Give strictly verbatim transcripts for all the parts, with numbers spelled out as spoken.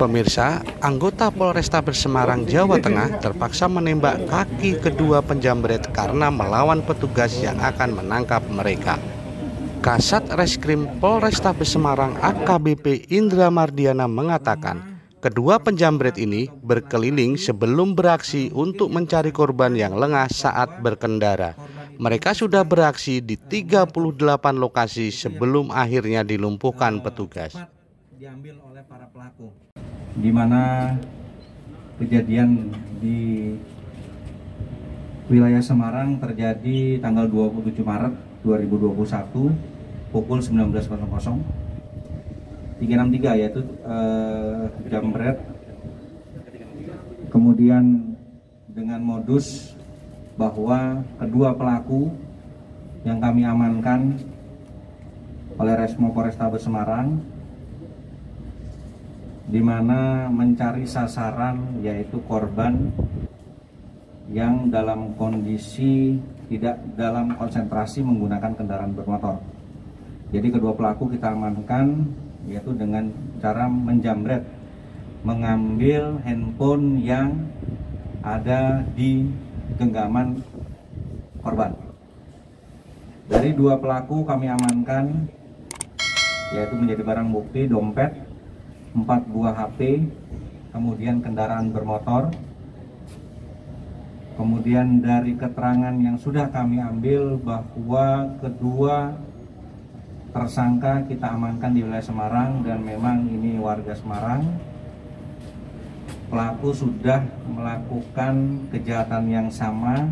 Pemirsa, anggota Polrestabes Semarang, Jawa Tengah terpaksa menembak kaki kedua penjamret karena melawan petugas yang akan menangkap mereka. Kasat Reskrim Polrestabes Semarang A K B P Indra Mardiana mengatakan, kedua penjamret ini berkeliling sebelum beraksi untuk mencari korban yang lengah saat berkendara. Mereka sudah beraksi di tiga puluh delapan lokasi sebelum akhirnya dilumpuhkan petugas. Diambil oleh para pelaku, di mana kejadian di wilayah Semarang terjadi tanggal dua puluh tujuh Maret dua ribu dua puluh satu pukul sembilan belas tiga enam tiga, yaitu eh, jambret, kemudian dengan modus bahwa kedua pelaku yang kami amankan oleh Resmo Polrestabes Semarang, di mana mencari sasaran yaitu korban yang dalam kondisi tidak dalam konsentrasi menggunakan kendaraan bermotor. Jadi kedua pelaku kita amankan yaitu dengan cara menjamret, mengambil handphone yang ada di genggaman korban. Dari dua pelaku kami amankan yaitu menjadi barang bukti dompet, empat buah H P, kemudian kendaraan bermotor. Kemudian dari keterangan yang sudah kami ambil bahwa kedua tersangka kita amankan di wilayah Semarang dan memang ini warga Semarang. Pelaku sudah melakukan kejahatan yang sama,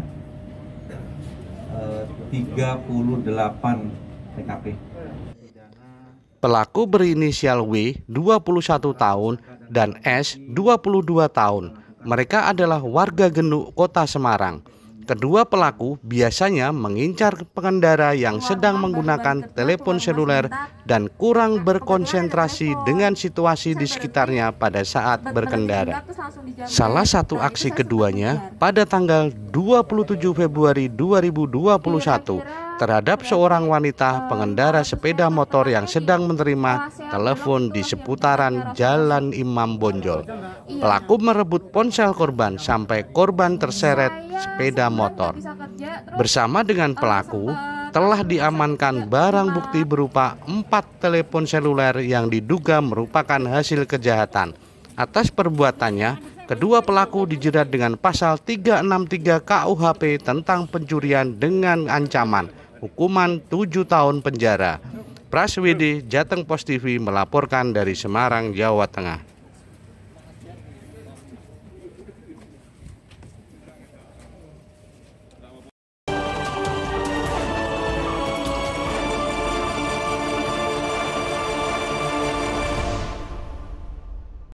eh, tiga puluh delapan T K P. Pelaku berinisial W, dua puluh satu tahun, dan S, dua puluh dua tahun. Mereka adalah warga Genuk, Kota Semarang. Kedua pelaku biasanya mengincar pengendara yang sedang menggunakan telepon seluler dan kurang berkonsentrasi dengan situasi di sekitarnya pada saat berkendara. Salah satu aksi keduanya pada tanggal dua puluh tujuh Februari dua ribu dua puluh satu terhadap seorang wanita pengendara sepeda motor yang sedang menerima telepon di seputaran Jalan Imam Bonjol. Pelaku merebut ponsel korban sampai korban terseret sepeda motor. Bersama dengan pelaku telah diamankan barang bukti berupa empat telepon seluler yang diduga merupakan hasil kejahatan. Atas perbuatannya, kedua pelaku dijerat dengan pasal tiga enam tiga K U H P tentang pencurian dengan ancaman hukuman tujuh tahun penjara. Praswidi, Jateng Post T V melaporkan dari Semarang, Jawa Tengah.